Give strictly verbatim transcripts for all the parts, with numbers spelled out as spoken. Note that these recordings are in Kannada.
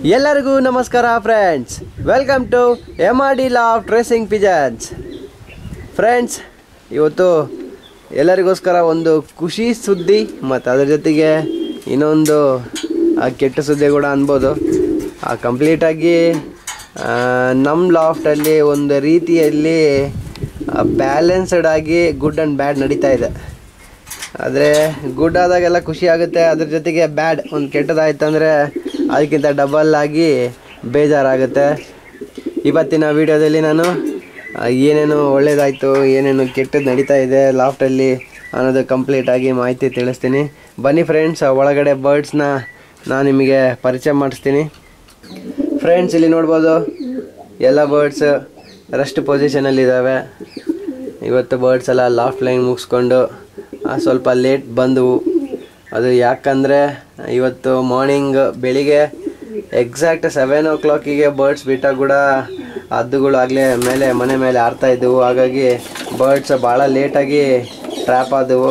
ಎಲ್ಲರಿಗೂ ನಮಸ್ಕಾರ friends, welcome to M R D loft racing pigeons. Friends, ಇವತ್ತು ಎಲ್ಲರಿಗೋಸ್ಕರ ಒಂದು ಖುಷಿ ಸುದ್ದಿ ಮತ್ತು ಅದರ ಜೊತೆಗೆ ಇನ್ನೊಂದು ಕೆಟ್ಟ ಸುದ್ದಿ ಕೂಡ ಅನ್ಬೋದು. ಕಂಪ್ಲೀಟಾಗಿ ನಮ್ಮ ಲಾಫ್ಟಲ್ಲಿ ಒಂದು ರೀತಿಯಲ್ಲಿ ಬ್ಯಾಲೆನ್ಸ್ಡ್ ಆಗಿ ಗುಡ್ ಆ್ಯಂಡ್ ಬ್ಯಾಡ್ ನಡೀತಾ ಇದೆ. ಆದರೆ ಗುಡ್ ಆದಾಗೆಲ್ಲ ಖುಷಿ ಆಗುತ್ತೆ, ಅದ್ರ ಜೊತೆಗೆ ಬ್ಯಾಡ್ ಒಂದು ಕೆಟ್ಟದಾಯ್ತು ಅಂದರೆ ಅದಕ್ಕಿಂತ ಡಬಲ್ ಆಗಿ ಬೇಜಾರಾಗುತ್ತೆ. ಇವತ್ತಿನ ವಿಡಿಯೋದಲ್ಲಿ ನಾನು ಏನೇನು ಒಳ್ಳೆಯದಾಯಿತು, ಏನೇನು ಕೆಟ್ಟದ್ದು ನಡೀತಾ ಇದೆ ಲಾಫ್ಟಲ್ಲಿ ಅನ್ನೋದು ಕಂಪ್ಲೀಟಾಗಿ ಮಾಹಿತಿ ತಿಳಿಸ್ತೀನಿ. ಬನ್ನಿ ಫ್ರೆಂಡ್ಸ್, ಒಳಗಡೆ ಬರ್ಡ್ಸ್ನ ನಾನು ನಿಮಗೆ ಪರಿಚಯ ಮಾಡಿಸ್ತೀನಿ. ಫ್ರೆಂಡ್ಸ್, ಇಲ್ಲಿ ನೋಡ್ಬೋದು ಎಲ್ಲ ಬರ್ಡ್ಸ್ ರೆಸ್ಟ್ ಪೊಸಿಷನಲ್ಲಿದ್ದಾವೆ. ಇವತ್ತು ಬರ್ಡ್ಸ್ ಎಲ್ಲ ಲಾಫ್ಟ್ ಲೈನ್ ಮುಗಿಸ್ಕೊಂಡು ಸ್ವಲ್ಪ ಲೇಟ್ ಬಂದವು. ಅದು ಯಾಕಂದರೆ ಇವತ್ತು ಮಾರ್ನಿಂಗ್ ಬೆಳಿಗ್ಗೆ ಎಕ್ಸಾಕ್ಟ್ ಸೆವೆನ್ ಓ ಕ್ಲಾಕಿಗೆ ಬರ್ಡ್ಸ್ ಬಿಟ್ಟಾಗ ಕೂಡ ಹದ್ದುಗಳು ಆಗಲೇ ಮೇಲೆ ಮನೆ ಮೇಲೆ ಆಡ್ತಾ ಇದ್ದವು. ಹಾಗಾಗಿ ಬರ್ಡ್ಸ್ ಭಾಳ ಲೇಟಾಗಿ ಟ್ರ್ಯಾಪ್ ಆದವು.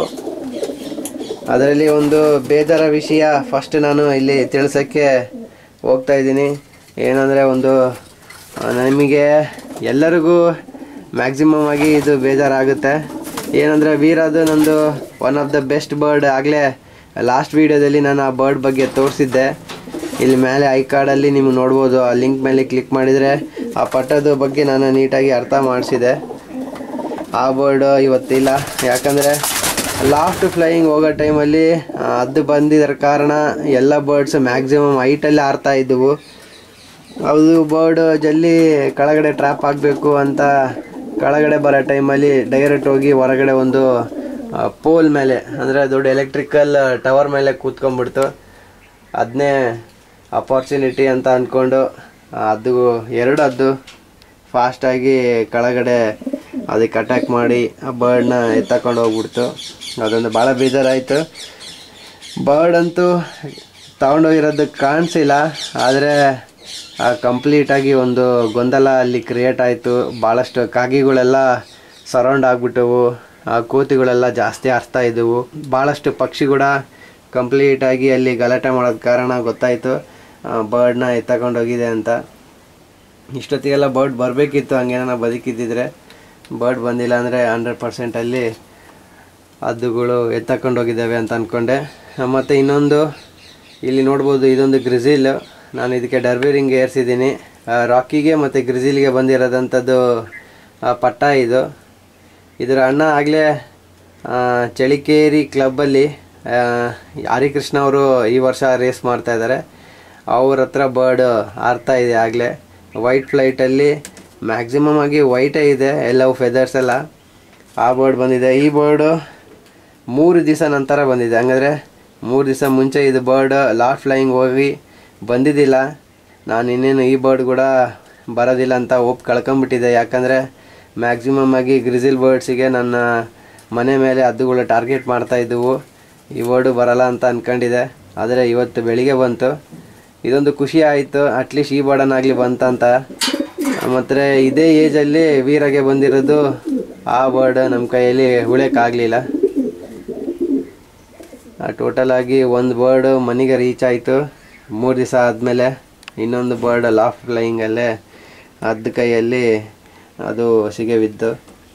ಅದರಲ್ಲಿ ಒಂದು ಬೇಜಾರ ವಿಷಯ ಫಸ್ಟ್ ನಾನು ಇಲ್ಲಿ ತಿಳಿಸೋಕ್ಕೆ ಹೋಗ್ತಾ ಇದ್ದೀನಿ. ಏನಂದರೆ ಒಂದು ನಮಗೆ ಎಲ್ಲರಿಗೂ ಮ್ಯಾಕ್ಸಿಮಮ್ ಆಗಿ ಇದು ಬೇಜಾರಾಗುತ್ತೆ. ಏನಂದರೆ ವೀರದು ನಂದು one of the best bird. ಆಗಲೇ ಲಾಸ್ಟ್ ವೀಡಿಯೋದಲ್ಲಿ ನಾನು ಆ ಬರ್ಡ್ ಬಗ್ಗೆ ತೋರಿಸಿದ್ದೆ. ಇಲ್ಲಿ ಮೇಲೆ ಐ ಕಾರ್ಡಲ್ಲಿ ನೀವು ನೋಡ್ಬೋದು, ಆ ಲಿಂಕ್ ಮೇಲೆ ಕ್ಲಿಕ್ ಮಾಡಿದರೆ ಆ ಪಟ್ಟದ ಬಗ್ಗೆ ನಾನು ನೀಟಾಗಿ ಅರ್ಥ ಮಾಡಿಸಿದೆ. ಆ ಬರ್ಡು ಇವತ್ತಿಲ್ಲ, ಯಾಕಂದರೆ ಲಾಫ್ಟ್ ಫ್ಲೈಯಿಂಗ್ ಹೋಗೋ ಟೈಮಲ್ಲಿ ಅದು ಬಂದಿದ್ದರ ಕಾರಣ ಎಲ್ಲ ಬರ್ಡ್ಸ್ ಮ್ಯಾಕ್ಸಿಮಮ್ ಹೈಟಲ್ಲಿ ಆಡ್ತಾ ಇದ್ದವು. ಅದು ಬರ್ಡ್ ಜಲ್ದಿ ಕೆಳಗಡೆ ಟ್ರ್ಯಾಪ್ ಆಗಬೇಕು ಅಂತ ಕೆಳಗಡೆ ಬರೋ ಟೈಮಲ್ಲಿ ಡೈರೆಕ್ಟ್ ಹೋಗಿ ಹೊರಗಡೆ ಒಂದು ಪೋಲ್ ಮೇಲೆ, ಅಂದರೆ ದೊಡ್ಡ ಎಲೆಕ್ಟ್ರಿಕಲ್ ಟವರ್ ಮೇಲೆ ಕೂತ್ಕೊಂಡ್ಬಿಡ್ತು. ಅದನ್ನೇ ಅಪಾರ್ಚುನಿಟಿ ಅಂತ ಅಂದ್ಕೊಂಡು ಅದು ಎರಡು ಅದು ಫಾಸ್ಟಾಗಿ ಕೆಳಗಡೆ ಅದಕ್ಕೆ ಅಟ್ಯಾಕ್ ಮಾಡಿ ಆ ಬರ್ಡ್ನ ಎತ್ತಕೊಂಡು ಹೋಗ್ಬಿಡ್ತು. ಅದೊಂದು ಭಾಳ ಬೇಜಾರಾಯಿತು. ಬರ್ಡ್ ಅಂತೂ ತಗೊಂಡೋಗಿರೋದಕ್ಕೆ ಕಾಣಿಸಿಲ್ಲ, ಆದರೆ ಕಂಪ್ಲೀಟಾಗಿ ಒಂದು ಗೊಂದಲ ಅಲ್ಲಿ ಕ್ರಿಯೇಟ್ ಆಯಿತು. ಭಾಳಷ್ಟು ಕಾಗಿಗಳೆಲ್ಲ ಸರೌಂಡ್ ಆಗಿಬಿಟ್ಟವು, ಕೋತಿಗಳೆಲ್ಲ ಜಾಸ್ತಿ ಆಡ್ತಾ ಇದ್ದವು. ಭಾಳಷ್ಟು ಪಕ್ಷಿ ಕೂಡ ಕಂಪ್ಲೀಟಾಗಿ ಅಲ್ಲಿ ಗಲಾಟೆ ಮಾಡೋದ ಕಾರಣ ಗೊತ್ತಾಯಿತು ಬರ್ಡ್ನ ಎತ್ತಕೊಂಡೋಗಿದೆ ಅಂತ. ಇಷ್ಟೊತ್ತಿಗೆಲ್ಲ ಬರ್ಡ್ ಬರಬೇಕಿತ್ತು, ಹಂಗೇನ ಬದುಕಿದ್ದಿದ್ರೆ. ಬರ್ಡ್ ಬಂದಿಲ್ಲ ಅಂದರೆ ಹಂಡ್ರೆಡ್ ಪರ್ಸೆಂಟಲ್ಲಿ ಹದ್ದುಗಳು ಎತ್ತಕೊಂಡೋಗಿದ್ದಾವೆ ಅಂತ ಅಂದ್ಕೊಂಡೆ. ಮತ್ತು ಇನ್ನೊಂದು ಇಲ್ಲಿ ನೋಡ್ಬೋದು, ಇದೊಂದು ಗ್ರಿಜಿಲ್. ನಾನು ಇದಕ್ಕೆ ಡರ್ಬಿ ರಿಂಗ್ ಏರಿಸಿದ್ದೀನಿ. ರಾಕಿಗೆ ಮತ್ತು ಗ್ರಿಜಿಲ್ಗೆ ಬಂದಿರೋದಂಥದ್ದು ಪಟ್ಟ ಇದು. ಇದರ ಅಣ್ಣ ಆಗಲೇ ಚಳಿಕೇರಿ ಕ್ಲಬ್ಬಲ್ಲಿ ಹರಿಕೃಷ್ಣ ಅವರು ಈ ವರ್ಷ ರೇಸ್ ಮಾಡ್ತಾಯಿದ್ದಾರೆ. ಅವ್ರ ಹತ್ರ ಬರ್ಡ್ ಆಡ್ತಾ ಇದೆ ಆಗಲೇ. ವೈಟ್ ಫ್ಲೈಟಲ್ಲಿ ಮ್ಯಾಕ್ಸಿಮಮ್ ಆಗಿ ವೈಟೇ ಇದೆ, ಎಲ್ಲವೂ ಫೆದರ್ಸ್ ಎಲ್ಲ. ಆ ಬರ್ಡ್ ಬಂದಿದೆ. ಈ ಬರ್ಡು ಮೂರು ದಿವಸ ನಂತರ ಬಂದಿದೆ. ಹಂಗಾದರೆ ಮೂರು ದಿವಸ ಮುಂಚೆ ಇದು ಬರ್ಡ್ ಲಾಫ್ಟ್ ಫ್ಲೈಯಿಂಗ್ ಹೋಗಿ ಬಂದಿದ್ದಿಲ್ಲ. ನಾನು ಇನ್ನೇನು ಈ ಬರ್ಡ್ ಕೂಡ ಬರೋದಿಲ್ಲ ಅಂತ ಹೋಪ್ ಕಳ್ಕೊಂಬಿಟ್ಟಿದ್ದೆ. ಯಾಕಂದರೆ ಮ್ಯಾಕ್ಸಿಮಮ್ ಆಗಿ ಗ್ರಿಜಿಲ್ ಬರ್ಡ್ಸಿಗೆ ನನ್ನ ಮನೆ ಮೇಲೆ ಹದ್ದುಗಳು ಟಾರ್ಗೆಟ್ ಮಾಡ್ತಾಯಿದ್ದವು. ಈ ಬರ್ಡು ಬರಲ್ಲ ಅಂತ ಅಂದ್ಕೊಂಡಿದ್ದೆ, ಆದರೆ ಇವತ್ತು ಬೆಳಿಗ್ಗೆ ಬಂತು. ಇದೊಂದು ಖುಷಿ ಆಯಿತು, ಅಟ್ಲೀಸ್ಟ್ ಈ ಬರ್ಡನ್ನಾಗಲಿ ಬಂತಂತ. ಮತ್ತು ಇದೇ ಏಜಲ್ಲಿ ವೀರಗೆ ಬಂದಿರೋದು ಆ ಬರ್ಡ್ ನಮ್ಮ ಕೈಯಲ್ಲಿ ಉಳಿಯೋಕ್ಕಾಗಲಿಲ್ಲ. ಟೋಟಲಾಗಿ ಒಂದು ಬರ್ಡು ಮನೆಗೆ ರೀಚ್ ಆಯಿತು ಮೂರು ದಿವಸ ಆದಮೇಲೆ. ಇನ್ನೊಂದು ಬರ್ಡ್ ಲಾಫ್ಟ್ ಫ್ಲೈಯಿಂಗಲ್ಲೇ ಹದ್ದು ಕೈಯಲ್ಲಿ ಅದು ಸಿಗೆ ಬಿದ್ದು.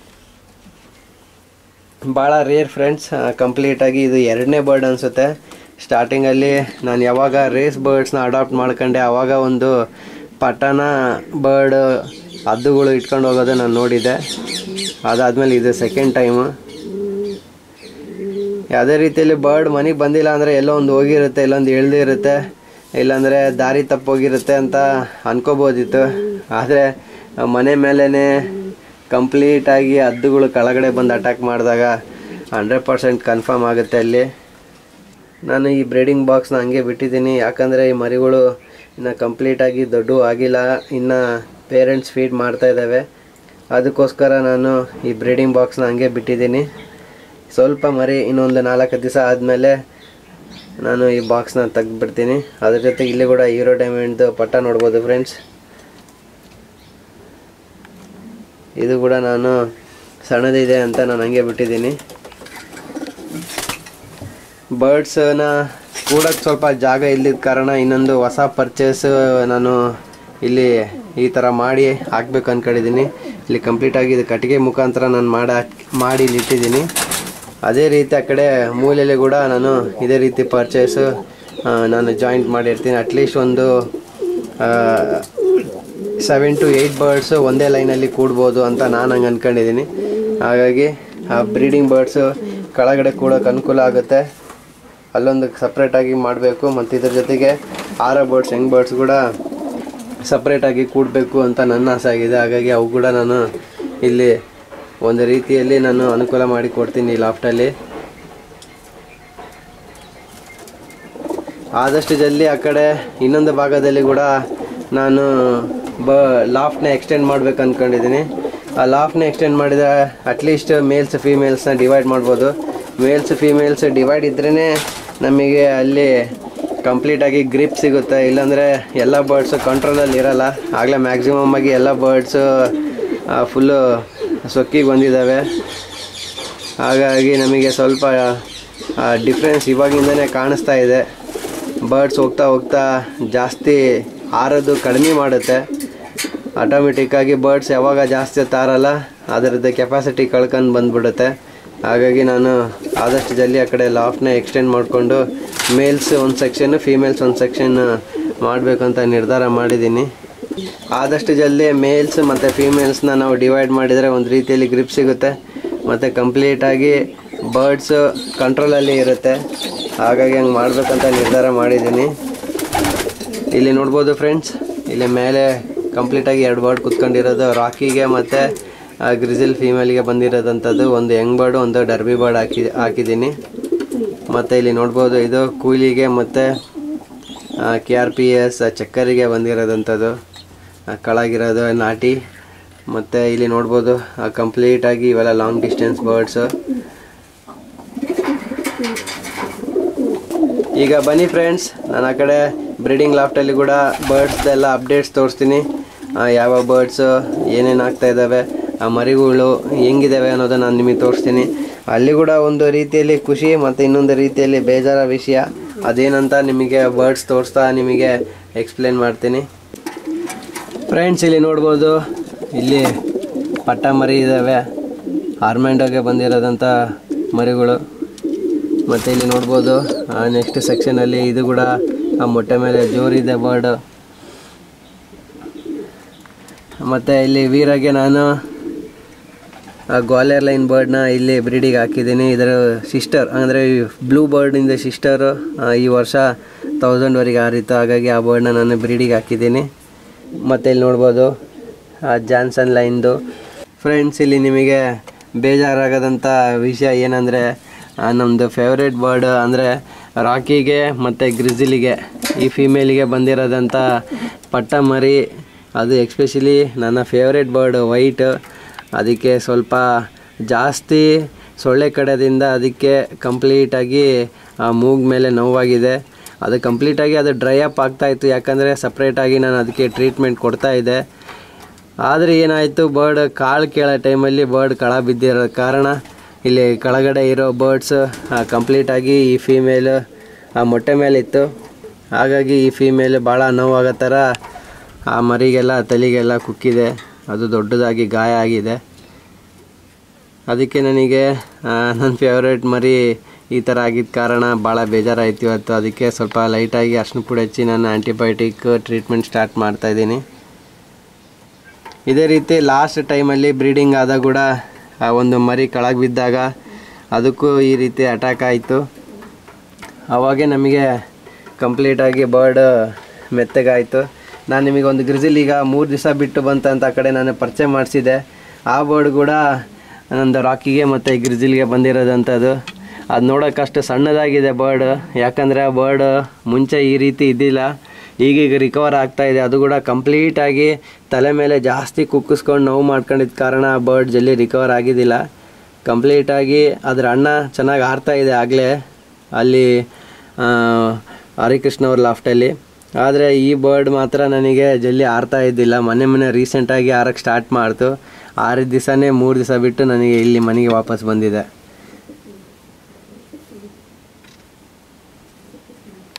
ಭಾಳ ರೇರ್ ಫ್ರೆಂಡ್ಸ್. ಕಂಪ್ಲೀಟಾಗಿ ಇದು ಎರಡನೇ ಬರ್ಡ್ ಅನಿಸುತ್ತೆ. ಸ್ಟಾರ್ಟಿಂಗಲ್ಲಿ ನಾನು ಯಾವಾಗ ರೇಸ್ ಬರ್ಡ್ಸ್ನ ಅಡಾಪ್ಟ್ ಮಾಡ್ಕೊಂಡೆ ಆವಾಗ ಒಂದು ಪಟ್ಟಣ ಬರ್ಡ್ ಹದ್ದುಗಳು ಇಟ್ಕೊಂಡು ಹೋಗೋದು ನಾನು ನೋಡಿದ್ದೆ. ಅದಾದಮೇಲೆ ಇದು ಸೆಕೆಂಡ್ ಟೈಮು. ಯಾವುದೇ ರೀತಿಯಲ್ಲಿ ಬರ್ಡ್ ಮನೆಗೆ ಬಂದಿಲ್ಲ ಅಂದರೆ ಎಲ್ಲೋ ಒಂದು ಹೋಗಿರುತ್ತೆ, ಇಲ್ಲೊಂದು ಇಳಿದಿರುತ್ತೆ, ಇಲ್ಲಾಂದರೆ ದಾರಿ ತಪ್ಪೋಗಿರುತ್ತೆ ಅಂತ ಅನ್ಕೋಬೋದಿತ್ತು. ಆದರೆ ಮನೆ ಮೇಲೇ ಕಂಪ್ಲೀಟಾಗಿ ಹದ್ದುಗಳು ಕೆಳಗಡೆ ಬಂದು ಅಟ್ಯಾಕ್ ಮಾಡಿದಾಗ ಹಂಡ್ರೆಡ್ ಪರ್ಸೆಂಟ್ ಕನ್ಫರ್ಮ್ ಆಗುತ್ತೆ ಅಲ್ಲಿ. ನಾನು ಈ ಬ್ರೀಡಿಂಗ್ ಬಾಕ್ಸ್ನ ಹಂಗೆ ಬಿಟ್ಟಿದ್ದೀನಿ, ಯಾಕಂದರೆ ಈ ಮರಿಗಳು ಇನ್ನು ಕಂಪ್ಲೀಟಾಗಿ ದೊಡ್ಡ ಆಗಿಲ್ಲ, ಇನ್ನು ಪೇರೆಂಟ್ಸ್ ಫೀಡ್ ಮಾಡ್ತಾಯಿದ್ದಾವೆ. ಅದಕ್ಕೋಸ್ಕರ ನಾನು ಈ ಬ್ರೀಡಿಂಗ್ ಬಾಕ್ಸ್ನ ಹಂಗೆ ಬಿಟ್ಟಿದ್ದೀನಿ. ಸ್ವಲ್ಪ ಮರಿ ಇನ್ನೊಂದು ನಾಲ್ಕು ದಿವಸ ಆದಮೇಲೆ ನಾನು ಈ ಬಾಕ್ಸ್ನ ತೆಗೆದುಬಿಡ್ತೀನಿ. ಅದ್ರ ಜೊತೆಗೆ ಇಲ್ಲಿ ಕೂಡ ಹೀರೋ ಡೈಮಂಡ್ದು ಪಟ್ಟ ನೋಡ್ಬೋದು ಫ್ರೆಂಡ್ಸ್. ಇದು ಕೂಡ ನಾನು ಸಣ್ಣದಿದೆ ಅಂತ ನಾನು ಹಂಗೆ ಬಿಟ್ಟಿದ್ದೀನಿ. ಬರ್ಡ್ಸನ್ನ ಕೂಡಕ್ಕೆ ಸ್ವಲ್ಪ ಜಾಗ ಇಲ್ಲದ ಕಾರಣ ಇನ್ನೊಂದು ಹೊಸ ಪರ್ಚೇಸ್ ನಾನು ಇಲ್ಲಿ ಈ ಥರ ಮಾಡಿ ಹಾಕ್ಬೇಕು ಅಂದ್ಕೊಂಡಿದ್ದೀನಿ. ಇಲ್ಲಿ ಕಂಪ್ಲೀಟಾಗಿ ಇದು ಕಟ್ಟಿಗೆ ಮುಖಾಂತರ ನಾನು ಮಾಡಿ ಮಾಡಿ ಇಲ್ಲಿ ಇಟ್ಟಿದ್ದೀನಿ. ಅದೇ ರೀತಿ ಆ ಕಡೆ ಮೂಲೆಯಲ್ಲಿ ಕೂಡ ನಾನು ಇದೇ ರೀತಿ ಪರ್ಚೇಸು ನಾನು ಜಾಯಿಂಟ್ ಮಾಡಿರ್ತೀನಿ. ಅಟ್ಲೀಸ್ಟ್ ಒಂದು ಸೆವೆನ್ ಟು ಏಯ್ಟ್ ಬರ್ಡ್ಸು ಒಂದೇ ಲೈನಲ್ಲಿ ಕೂಡ್ಬೋದು ಅಂತ ನಾನು ಹಂಗೆ ಅಂದ್ಕೊಂಡಿದ್ದೀನಿ. ಹಾಗಾಗಿ ಆ ಬ್ರೀಡಿಂಗ್ ಬರ್ಡ್ಸು ಕೆಳಗಡೆ ಕೂಡೋಕೆ ಅನುಕೂಲ ಆಗುತ್ತೆ. ಅಲ್ಲೊಂದು ಸಪ್ರೇಟಾಗಿ ಮಾಡಬೇಕು. ಮತ್ತು ಇದ್ರ ಜೊತೆಗೆ ಆರ ಬರ್ಡ್ಸ್ ಯಂಗ್ ಬರ್ಡ್ಸ್ ಕೂಡ ಸಪ್ರೇಟಾಗಿ ಕೂಡಬೇಕು ಅಂತ ನನ್ನ ಆಸೆ ಆಗಿದೆ. ಹಾಗಾಗಿ ಅವು ಕೂಡ ನಾನು ಇಲ್ಲಿ ಒಂದು ರೀತಿಯಲ್ಲಿ ನಾನು ಅನುಕೂಲ ಮಾಡಿ ಕೊಡ್ತೀನಿ ಲಾಫ್ಟಲ್ಲಿ. ಆದಷ್ಟು ಜಲ್ದಿ ಆ ಕಡೆ ಇನ್ನೊಂದು ಭಾಗದಲ್ಲಿ ಕೂಡ ನಾನು ಬ ಲಾಫ್ಟ್ನ ಎಕ್ಸ್ಟೆಂಡ್ ಮಾಡ್ಬೇಕು ಅಂದ್ಕೊಂಡಿದ್ದೀನಿ. ಆ ಲಾಫ್ಟ್ನ ಎಕ್ಸ್ಟೆಂಡ್ ಮಾಡಿದರೆ ಅಟ್ಲೀಸ್ಟ್ ಮೇಲ್ಸ್ ಫೀಮೇಲ್ಸ್ನ ಡಿವೈಡ್ ಮಾಡ್ಬೋದು. ಮೇಲ್ಸ್ ಫೀಮೇಲ್ಸ್ ಡಿವೈಡ್ ಇದ್ರೇ ನಮಗೆ ಅಲ್ಲಿ ಕಂಪ್ಲೀಟಾಗಿ ಗ್ರಿಪ್ ಸಿಗುತ್ತೆ. ಇಲ್ಲಾಂದರೆ ಎಲ್ಲ ಬರ್ಡ್ಸು ಕಂಟ್ರೋಲಲ್ಲಿ ಇರೋಲ್ಲ. ಆಗಲೇ ಮ್ಯಾಕ್ಸಿಮಮ್ ಆಗಿ ಎಲ್ಲ ಬರ್ಡ್ಸು ಫುಲ್ಲು ಸೊಕ್ಕಿಗೆ ಬಂದಿದ್ದಾವೆ. ಹಾಗಾಗಿ ನಮಗೆ ಸ್ವಲ್ಪ ಡಿಫ್ರೆನ್ಸ್ ಇವಾಗಿಂದನೇ ಕಾಣಿಸ್ತಾ ಇದೆ. ಬರ್ಡ್ಸ್ ಹೋಗ್ತಾ ಹೋಗ್ತಾ ಜಾಸ್ತಿ ಹಾರೋದು ಕಡಿಮೆ ಮಾಡುತ್ತೆ. ಆಟೋಮೆಟಿಕ್ಕಾಗಿ ಬರ್ಡ್ಸ್ ಯಾವಾಗ ಜಾಸ್ತಿ ತಾರಲ್ಲ ಅದರದ್ದು ಕೆಪಾಸಿಟಿ ಕಳ್ಕೊಂಡು ಬಂದುಬಿಡುತ್ತೆ. ಹಾಗಾಗಿ ನಾನು ಆದಷ್ಟು ಜಲ್ದಿ ಆ ಕಡೆ ಲಾಫ್ಟ್ನ ಎಕ್ಸ್ಟೆಂಡ್ ಮಾಡಿಕೊಂಡು ಮೇಲ್ಸ್ ಒಂದು ಸೆಕ್ಷನ್ನು ಫೀಮೇಲ್ಸ್ ಒಂದು ಸೆಕ್ಷನ್ ಮಾಡಬೇಕಂತ ನಿರ್ಧಾರ ಮಾಡಿದ್ದೀನಿ. ಆದಷ್ಟು ಜಲ್ದಿ ಮೇಲ್ಸ್ ಮತ್ತು ಫೀಮೇಲ್ಸ್ನ ನಾವು ಡಿವೈಡ್ ಮಾಡಿದರೆ ಒಂದು ರೀತಿಯಲ್ಲಿ ಗ್ರಿಪ್ ಸಿಗುತ್ತೆ ಮತ್ತು ಕಂಪ್ಲೀಟಾಗಿ ಬರ್ಡ್ಸು ಕಂಟ್ರೋಲಲ್ಲಿ ಇರುತ್ತೆ. ಹಾಗಾಗಿ ಹಂಗೆ ಮಾಡಬೇಕಂತ ನಿರ್ಧಾರ ಮಾಡಿದ್ದೀನಿ. ಇಲ್ಲಿ ನೋಡ್ಬೋದು ಫ್ರೆಂಡ್ಸ್, ಇಲ್ಲಿ ಮೇಲೆ ಕಂಪ್ಲೀಟಾಗಿ ಎರಡು ಬರ್ಡ್ ಕುತ್ಕೊಂಡಿರೋದು ರಾಕಿಗೆ ಮತ್ತು ಗ್ರಿಜಿಲ್ ಫೀಮೇಲ್ಗೆ ಬಂದಿರೋದಂಥದ್ದು. ಒಂದು ಯಂಗ್ ಬರ್ಡು ಒಂದು ಡರ್ಬಿ ಬರ್ಡ್ ಹಾಕಿ ಹಾಕಿದ್ದೀನಿ. ಮತ್ತು ಇಲ್ಲಿ ನೋಡ್ಬೋದು ಇದು ಕೂಲಿಗೆ ಮತ್ತು ಕೆ ಆರ್ ಪಿ ಎಸ್ ಚಕ್ಕರಿಗೆ ಬಂದಿರೋದಂಥದ್ದು ಕೆಳಗಿರೋದು ನಾಟಿ. ಮತ್ತು ಇಲ್ಲಿ ನೋಡ್ಬೋದು ಕಂಪ್ಲೀಟಾಗಿ ಇವೆಲ್ಲ ಲಾಂಗ್ ಡಿಸ್ಟೆನ್ಸ್ ಬರ್ಡ್ಸು. ಈಗ ಬನ್ನಿ ಫ್ರೆಂಡ್ಸ್, ನಾನು ಆ ಕಡೆ ಬ್ರೀಡಿಂಗ್ ಲಾಫ್ಟಲ್ಲಿ ಕೂಡ ಬರ್ಡ್ಸ್ದೆಲ್ಲ ಅಪ್ಡೇಟ್ಸ್ ತೋರಿಸ್ತೀನಿ. ಯಾವ ಬರ್ಡ್ಸು ಏನೇನು ಆಗ್ತಾಯಿದ್ದಾವೆ, ಆ ಮರಿಗಳು ಹೆಂಗಿದ್ದಾವೆ ಅನ್ನೋದು ನಾನು ನಿಮಗೆ ತೋರಿಸ್ತೀನಿ. ಅಲ್ಲಿ ಕೂಡ ಒಂದು ರೀತಿಯಲ್ಲಿ ಖುಷಿ ಮತ್ತು ಇನ್ನೊಂದು ರೀತಿಯಲ್ಲಿ ಬೇಜಾರ ವಿಷಯ. ಅದೇನಂತ ನಿಮಗೆ ಬರ್ಡ್ಸ್ ತೋರಿಸ್ತಾ ನಿಮಗೆ ಎಕ್ಸ್ಪ್ಲೇನ್ ಮಾಡ್ತೀನಿ. ಫ್ರೆಂಡ್ಸ್ ಇಲ್ಲಿ ನೋಡ್ಬೋದು, ಇಲ್ಲಿ ಪಟ್ಟ ಮರಿ ಇದ್ದಾವೆ, ಆರ್ಮ್ಯಾಂಡೋಗೆ ಬಂದಿರೋದಂಥ ಮರಿಗಳು. ಮತ್ತು ಇಲ್ಲಿ ನೋಡ್ಬೋದು ನೆಕ್ಸ್ಟ್ ಸೆಕ್ಷನಲ್ಲಿ ಇದು ಕೂಡ ಆ ಮೊಟ್ಟೆ ಮೇಲೆ ಜೋರಿದೆ ಬರ್ಡ್. ಮತ್ತು ಇಲ್ಲಿ ವೀರಾಗೆ ನಾನು ಗ್ವಾಲಿಯರ್ ಲೈನ್ ಬರ್ಡ್ನ ಇಲ್ಲಿ ಬ್ರೀಡಿಗೆ ಹಾಕಿದ್ದೀನಿ. ಇದರ ಸಿಸ್ಟರ್ ಅಂದರೆ ಬ್ಲೂ ಬರ್ಡಿಂದ ಸಿಸ್ಟರು ಈ ವರ್ಷ ತೌಸಂಡ್ವರೆಗೆ ಹಾರಿತ್ತು. ಹಾಗಾಗಿ ಆ ಬರ್ಡ್ನ ನಾನು ಬ್ರೀಡಿಗೆ ಹಾಕಿದ್ದೀನಿ. ಮತ್ತು ಇಲ್ಲಿ ನೋಡ್ಬೋದು ಜಾನ್ಸನ್ ಲೈನ್ದು. ಫ್ರೆಂಡ್ಸ್ ಇಲ್ಲಿ ನಿಮಗೆ ಬೇಜಾರಾಗದಂಥ ವಿಷಯ ಏನಂದರೆ ನಮ್ಮದು ಫೇವ್ರೇಟ್ ಬರ್ಡ್ ಅಂದರೆ ರಾಕಿಗೆ ಮತ್ತು ಗ್ರಿಜಿಲಿಗೆ ಈ ಫೀಮೇಲಿಗೆ ಬಂದಿರೋದಂಥ ಪಟ್ಟ ಮರಿ. ಅದು ಎಕ್ಸ್ಪೆಷಲಿ ನನ್ನ ಫೇವ್ರೇಟ್ ಬರ್ಡ್ ವೈಟ್. ಅದಕ್ಕೆ ಸ್ವಲ್ಪ ಜಾಸ್ತಿ ಸೊಳ್ಳೆ ಕಡೆದಿಂದ ಅದಕ್ಕೆ ಕಂಪ್ಲೀಟಾಗಿ ಮೂಗು ಮೇಲೆ ನೋವಾಗಿದೆ. ಅದು ಕಂಪ್ಲೀಟಾಗಿ ಅದು ಡ್ರೈ ಅಪ್ ಆಗ್ತಾಯಿತ್ತು, ಯಾಕಂದರೆ ಸಪ್ರೇಟಾಗಿ ನಾನು ಅದಕ್ಕೆ ಟ್ರೀಟ್ಮೆಂಟ್ ಕೊಡ್ತಾಯಿದ್ದೆ. ಆದರೆ ಏನಾಯಿತು, ಬರ್ಡ್ ಕಾಳು ಕೇಳೋ ಟೈಮಲ್ಲಿ ಬರ್ಡ್ ಕಳ ಬಿದ್ದಿರೋ ಕಾರಣ ಇಲ್ಲಿ ಕೆಳಗಡೆ ಇರೋ ಬರ್ಡ್ಸ್ ಕಂಪ್ಲೀಟಾಗಿ ಈ ಫೀಮೇಲ್ ಆ ಮೊಟ್ಟೆ ಮೇಲೆ ಇತ್ತು. ಹಾಗಾಗಿ ಈ ಫೀಮೇಲ್ ಭಾಳ ನೋವಾಗೋ ಥರ ಆ ಮರಿಗೆಲ್ಲ ತಲೆಗೆಲ್ಲ ಕುಕ್ಕಿದೆ. ಅದು ದೊಡ್ಡದಾಗಿ ಗಾಯ ಆಗಿದೆ. ಅದಕ್ಕೆ ನನಗೆ ನನ್ನ ಫೇವ್ರೇಟ್ ಮರಿ ಈ ಥರ ಆಗಿದ್ದ ಕಾರಣ ಭಾಳ ಬೇಜಾರಾಯಿತು ಇವತ್ತು. ಅದಕ್ಕೆ ಸ್ವಲ್ಪ ಲೈಟಾಗಿ ಅರ್ಶಿನ ಪುಡಿ ಹಚ್ಚಿ ನಾನು ಆ್ಯಂಟಿಬಯೋಟಿಕ್ ಟ್ರೀಟ್ಮೆಂಟ್ ಸ್ಟಾರ್ಟ್ ಮಾಡ್ತಾಯಿದ್ದೀನಿ. ಇದೇ ರೀತಿ ಲಾಸ್ಟ್ ಟೈಮಲ್ಲಿ ಬ್ರೀಡಿಂಗ್ ಆದಾಗ ಕೂಡ ಒಂದು ಮರಿ ಕೆಳಗೆ ಬಿದ್ದಾಗ ಅದಕ್ಕೂ ಈ ರೀತಿ ಅಟ್ಯಾಕ್ ಆಯಿತು. ಆವಾಗೇ ನಮಗೆ ಕಂಪ್ಲೀಟಾಗಿ ಬರ್ಡ್ ಮೆತ್ತಗಾಯಿತು. ನಾನು ನಿಮಗೆ ಒಂದು ಗ್ರಿಜಿಲ್ ಈಗ ಮೂರು ದಿವಸ ಬಿಟ್ಟು ಬಂತಂತ ಆ ಕಡೆ ನಾನು ಪರಿಚಯ ಮಾಡಿಸಿದೆ. ಆ ಬರ್ಡ್ ಕೂಡ ನಂದು ರಾಕಿಗೆ ಮತ್ತು ಗ್ರಿಜಿಲ್ಗೆ ಬಂದಿರೋದಂಥದ್ದು. ಅದು ನೋಡೋಕ್ಕಷ್ಟು ಸಣ್ಣದಾಗಿದೆ ಬರ್ಡ್, ಯಾಕಂದರೆ ಆ ಬರ್ಡ್ ಮುಂಚೆ ಈ ರೀತಿ ಇದ್ದಿಲ್ಲ. ಈಗೀಗ ರಿಕವರ್ ಆಗ್ತಾಯಿದೆ. ಅದು ಕೂಡ ಕಂಪ್ಲೀಟಾಗಿ ತಲೆ ಮೇಲೆ ಜಾಸ್ತಿ ಕುಕ್ಕಿಸ್ಕೊಂಡು ನೋವು ಮಾಡ್ಕೊಂಡಿದ್ದ ಕಾರಣ ಆ ಬರ್ಡ್ ಜಲ್ದಿ ರಿಕವರ್ ಆಗಿದ್ದಿಲ್ಲ. ಕಂಪ್ಲೀಟಾಗಿ ಅದರ ಅಣ್ಣ ಚೆನ್ನಾಗಿ ಹಾರ್ತಾಯಿದೆ ಆಗಲೇ ಅಲ್ಲಿ ಹರಿಕೃಷ್ಣ ಅವ್ರ ಲಾಫ್ಟಲ್ಲಿ. ಆದರೆ ಈ ಬರ್ಡ್ ಮಾತ್ರ ನನಗೆ ಜಲ್ದಿ ಹಾರ್ತಾ ಇದ್ದಿಲ್ಲ. ಮೊನ್ನೆ ಮೊನ್ನೆ ರೀಸೆಂಟಾಗಿ ಹಾರಕ್ಕೆ ಸ್ಟಾರ್ಟ್ ಮಾಡ್ತು. ಆರಿದ ದಿವಸನೇ ಮೂರು ದಿವಸ ಬಿಟ್ಟು ನನಗೆ ಇಲ್ಲಿ ಮನೆಗೆ ವಾಪಸ್ ಬಂದಿದೆ.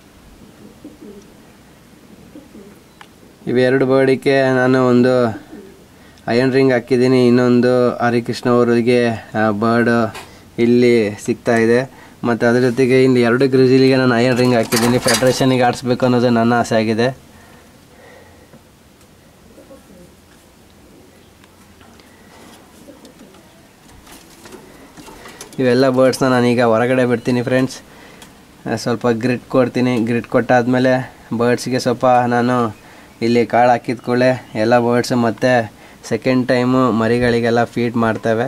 ಇವೆರಡು ಬರ್ಡಿಗೆ ನಾನು ಒಂದು ಅಯನ್ ರಿಂಗ್ ಹಾಕಿದ್ದೀನಿ. ಇನ್ನೊಂದು ಹರಿಕೃಷ್ಣ ಅವರಿಗೆ ಬರ್ಡ್ ಇಲ್ಲಿ ಸಿಗ್ತಾ ಇದೆ. ಮತ್ತು ಅದ್ರ ಜೊತೆಗೆ ಇಲ್ಲಿ ಎರಡು ಗ್ರಿಜಿಲಿಗೆ ನಾನು ಅಯನ್ ರಿಂಗ್ ಹಾಕಿದ್ದೀನಿ. ಫೆಡ್ರೇಷನಿಗೆ ಆಡಿಸ್ಬೇಕು ಅನ್ನೋದು ನನ್ನ ಆಸೆ ಆಗಿದೆ. ಇವೆಲ್ಲ ಬರ್ಡ್ಸ್ನ ನಾನೀಗ ಹೊರಗಡೆ ಬಿಡ್ತೀನಿ ಫ್ರೆಂಡ್ಸ್. ಸ್ವಲ್ಪ ಗ್ರಿಡ್ ಕೊಡ್ತೀನಿ. ಗ್ರಿಡ್ ಕೊಟ್ಟಾದಮೇಲೆ ಬರ್ಡ್ಸ್ಗೆ ಸ್ವಲ್ಪ ನಾನು ಇಲ್ಲಿ ಕಾಳು ಹಾಕಿದ ಕೂಡಲೇ ಎಲ್ಲ ಬರ್ಡ್ಸು ಮತ್ತು ಸೆಕೆಂಡ್ ಟೈಮು ಮರಿಗಳಿಗೆಲ್ಲ ಫೀಡ್ ಮಾಡ್ತವೆ.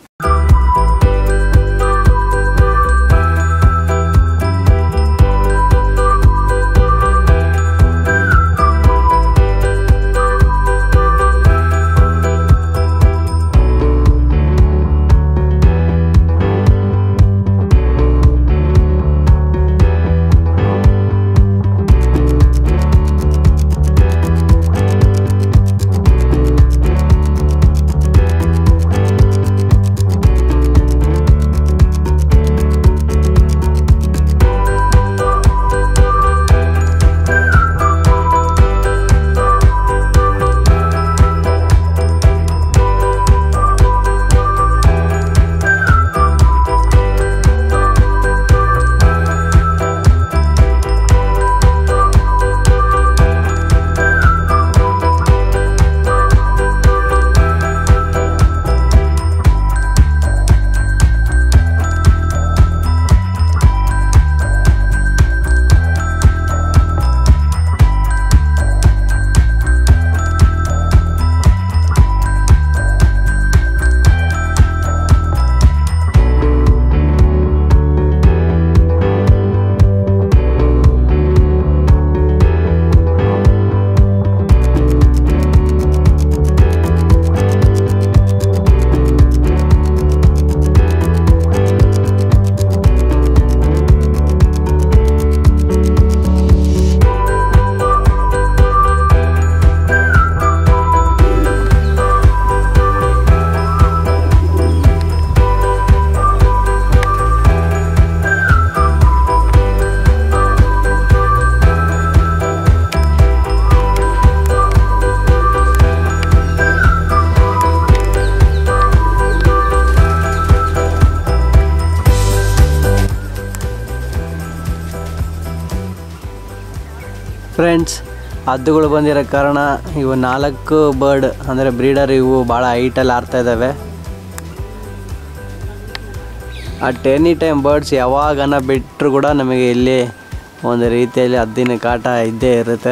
ಫ್ರೆಂಡ್ಸ್, ಹದ್ದುಗಳು ಬಂದಿರೋ ಕಾರಣ ಇವು ನಾಲ್ಕು ಬರ್ಡ್ ಅಂದರೆ ಬ್ರೀಡರ್ ಇವು ಭಾಳ ಹೈಟಲ್ಲಿ ಆಡ್ತಾ ಇದ್ದಾವೆ. ಅಟ್ ಎನಿ ಟೈಮ್ ಬರ್ಡ್ಸ್ ಯಾವಾಗನ ಬಿಟ್ಟರು ಕೂಡ ನಮಗೆ ಇಲ್ಲಿ ಒಂದು ರೀತಿಯಲ್ಲಿ ಹದ್ದಿನ ಕಾಟ ಇದ್ದೇ ಇರುತ್ತೆ.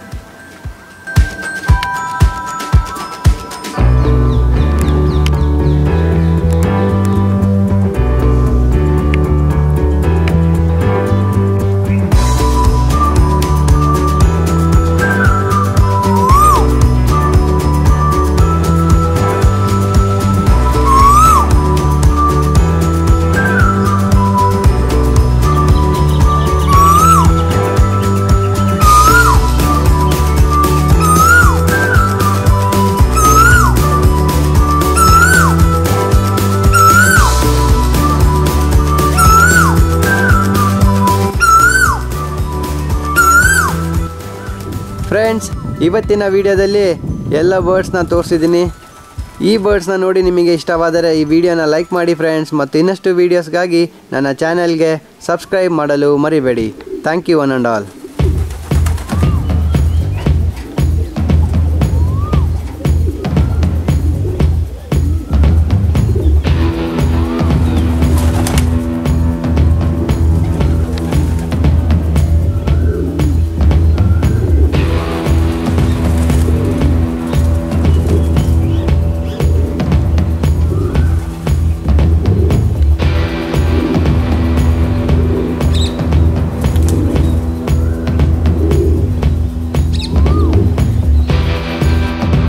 ಫ್ರೆಂಡ್ಸ್, ಇವತ್ತಿನ ವಿಡಿಯೋದಲ್ಲಿ ಎಲ್ಲ ಬರ್ಡ್ಸ್ನ ತೋರಿಸಿದ್ದೀನಿ. ಈ ಬರ್ಡ್ಸ್ನ ನೋಡಿ ನಿಮಗೆ ಇಷ್ಟವಾದರೆ ಈ ವಿಡಿಯೋನ ಲೈಕ್ ಮಾಡಿ ಫ್ರೆಂಡ್ಸ್, ಮತ್ತು ಇನ್ನಷ್ಟು ವೀಡಿಯೋಸ್ಗಾಗಿ ನನ್ನ ಚಾನೆಲ್ಗೆ ಸಬ್ಸ್ಕ್ರೈಬ್ ಮಾಡಲು ಮರಿಬೇಡಿ. Thank you one and all.